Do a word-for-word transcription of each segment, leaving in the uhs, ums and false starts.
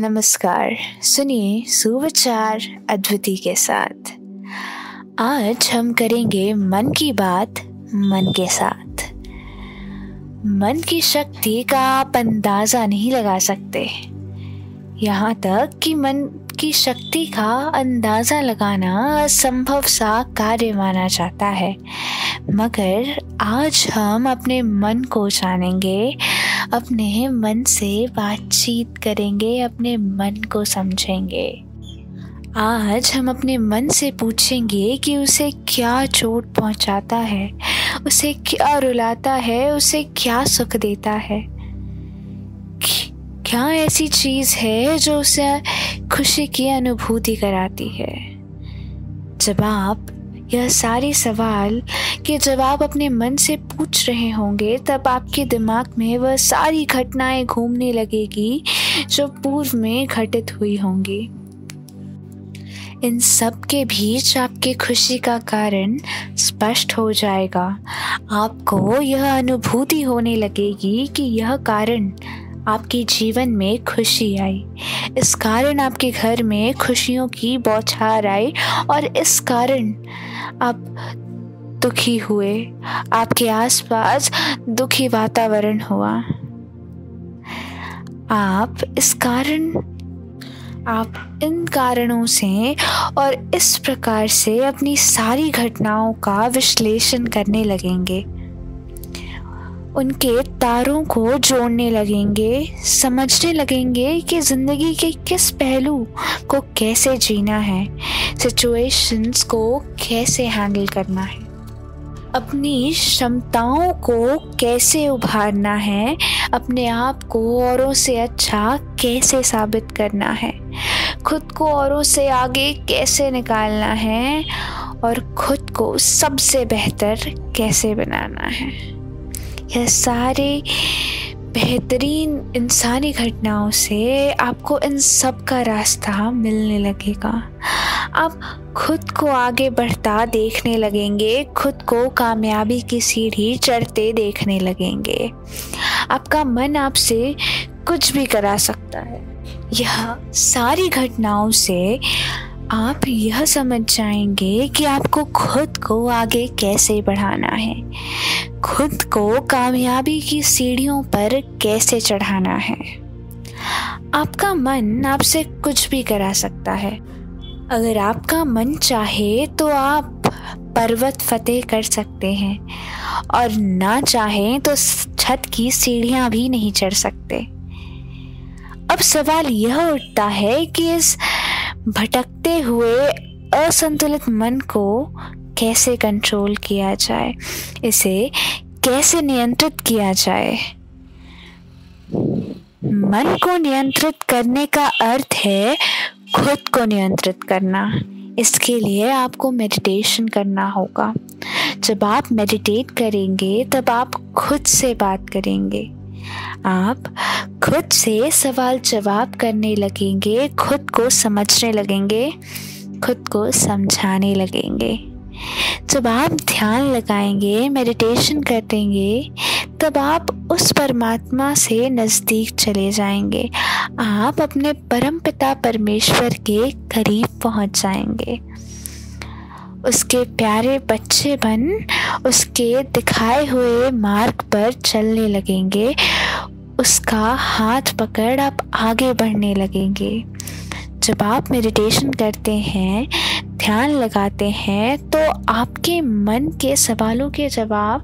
नमस्कार। सुनिए सुविचार अद्विति के साथ। आज हम करेंगे मन की बात मन के साथ। मन की शक्ति का आप अंदाज़ा नहीं लगा सकते, यहाँ तक कि मन की शक्ति का अंदाज़ा लगाना असंभव सा कार्य माना जाता है। मगर आज हम अपने मन को जानेंगे, अपने मन से बातचीत करेंगे, अपने मन को समझेंगे। आज हम अपने मन से पूछेंगे कि उसे क्या चोट पहुंचाता है, उसे क्या रुलाता है, उसे क्या सुख देता है। क्या ऐसी चीज़ है जो उसे खुशी की अनुभूति कराती है। जब आप यह सारे सवाल के जवाब अपने मन से पूछ रहे होंगे, तब आपके दिमाग में वह सारी घटनाएं घूमने लगेगी जो पूर्व में घटित हुई होंगी। इन सब के बीच आपके खुशी का कारण स्पष्ट हो जाएगा। आपको यह अनुभूति होने लगेगी कि यह कारण आपके जीवन में खुशी आई, इस कारण आपके घर में खुशियों की बौछार आई, और इस कारण आप दुखी हुए, आपके आसपास दुखी वातावरण हुआ। आप इस कारण आप इन कारणों से और इस प्रकार से अपनी सारी घटनाओं का विश्लेषण करने लगेंगे, उनके तारों को जोड़ने लगेंगे, समझने लगेंगे कि ज़िंदगी के किस पहलू को कैसे जीना है, सिचुएशंस को कैसे हैंडल करना है, अपनी क्षमताओं को कैसे उभारना है, अपने आप को औरों से अच्छा कैसे साबित करना है, खुद को औरों से आगे कैसे निकालना है, और खुद को सबसे बेहतर कैसे बनाना है। यह सारे बेहतरीन इंसानी घटनाओं से आपको इन सब का रास्ता मिलने लगेगा। आप खुद को आगे बढ़ता देखने लगेंगे, खुद को कामयाबी की सीढ़ी चढ़ते देखने लगेंगे। आपका मन आपसे कुछ भी करा सकता है। यह सारी घटनाओं से आप यह समझ जाएंगे कि आपको खुद को आगे कैसे बढ़ाना है, खुद को कामयाबी की सीढ़ियों पर कैसे चढ़ाना है। आपका मन आपसे कुछ भी करा सकता है। अगर आपका मन चाहे तो आप पर्वत फतेह कर सकते हैं, और ना चाहें तो छत की सीढ़ियां भी नहीं चढ़ सकते। अब सवाल यह उठता है कि इस भटकते हुए असंतुलित मन को कैसे कंट्रोल किया जाए, इसे कैसे नियंत्रित किया जाए। मन को नियंत्रित करने का अर्थ है खुद को नियंत्रित करना। इसके लिए आपको मेडिटेशन करना होगा। जब आप मेडिटेट करेंगे तब आप खुद से बात करेंगे, आप खुद से सवाल जवाब करने लगेंगे, खुद को समझने लगेंगे, खुद को समझाने लगेंगे। जब आप ध्यान लगाएंगे, मेडिटेशन करेंगे, तब आप उस परमात्मा से नज़दीक चले जाएंगे। आप अपने परमपिता परमेश्वर के करीब पहुंच जाएंगे। उसके प्यारे बच्चे बन उसके दिखाए हुए मार्ग पर चलने लगेंगे। उसका हाथ पकड़ आप आगे बढ़ने लगेंगे। जब आप मेडिटेशन करते हैं, ध्यान लगाते हैं, तो आपके मन के सवालों के जवाब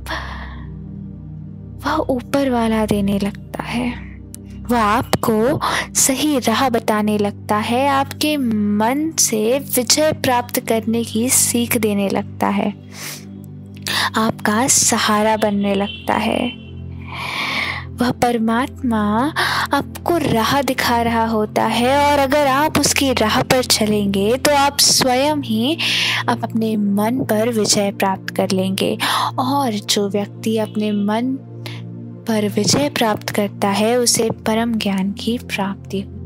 वह ऊपर वाला देने लगता है। वह आपको सही राह बताने लगता है, आपके मन से विजय प्राप्त करने की सीख देने लगता है, आपका सहारा बनने लगता है। वह परमात्मा आपको राह दिखा रहा होता है, और अगर आप उसकी राह पर चलेंगे तो आप स्वयं ही आप अपने मन पर विजय प्राप्त कर लेंगे। और जो व्यक्ति अपने मन पर विजय प्राप्त करता है, उसे परम ज्ञान की प्राप्ति